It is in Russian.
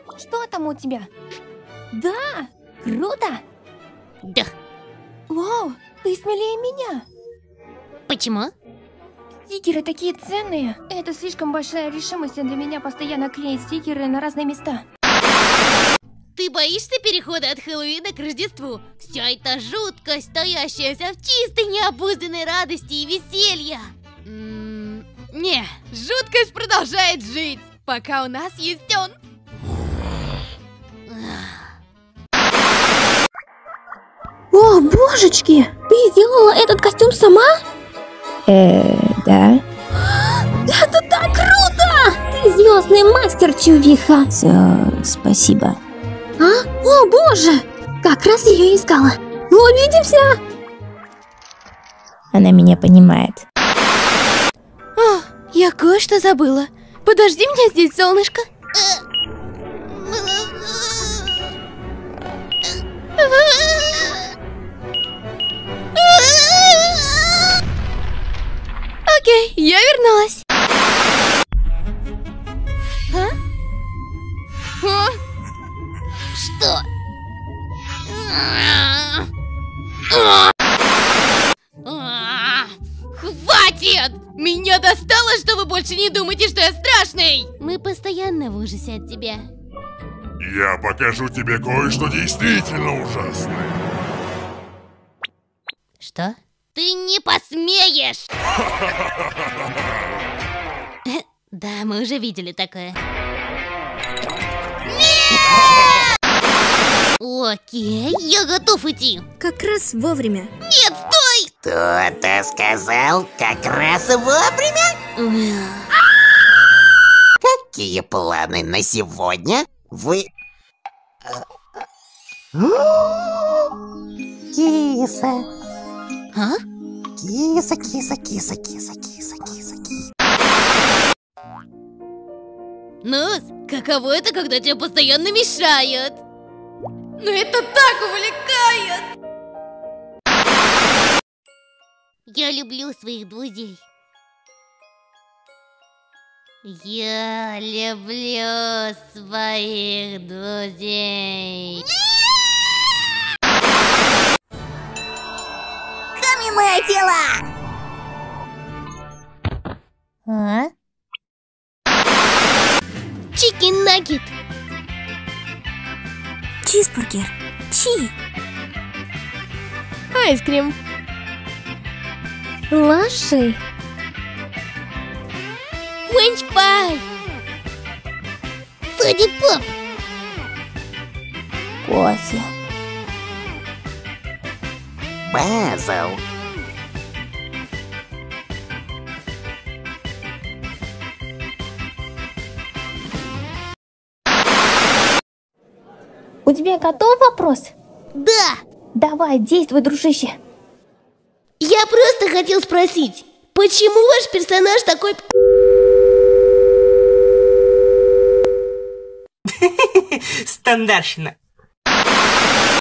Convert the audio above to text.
Что там у тебя? Да, круто! Да. Вау, ты смелее меня. Почему? Стикеры такие ценные. Это слишком большая решимость для меня постоянно клеить стикеры на разные места. Ты боишься перехода от Хэллоуина к Рождеству? Вся эта жуткость, стоящаяся в чистой необузданной радости и веселья. Не, жуткость продолжает жить, пока у нас есть он. О, божечки! Ты сделала этот костюм сама? Да. Это так круто! Ты звездный мастер, чувиха. Все, спасибо. А? О, боже! Как раз ее искала. Увидимся! Она меня понимает. О, я кое-что забыла. Подожди меня здесь, солнышко. Окей, я вернулась. А? О, Что? Хватит! меня достало, что вы больше не думаете, что я страшный. Мы постоянно в ужасе от тебя. Я покажу тебе кое-что действительно ужасное. Что? Ты не посмеешь! Да, мы уже видели такое. Окей, я готов идти. Как раз вовремя. Нет, стой! Кто-то сказал как раз вовремя? Какие планы на сегодня? Вы... Киса. А? Киса, киса, киса, киса, киса, киса, киса. Нус, каково это, когда тебе постоянно мешают? Но это так увлекает. Я люблю своих друзей. Я люблю своих друзей. Каменное тело! А? Чикен наггет. Чизбургер. Чи. Айскрим. Лаши. Френч пай. Соди поп. Кофе. Базл. У тебя готов вопрос? Да. Давай, действуй, дружище. Я просто хотел спросить, почему ваш персонаж такой... Стандартно.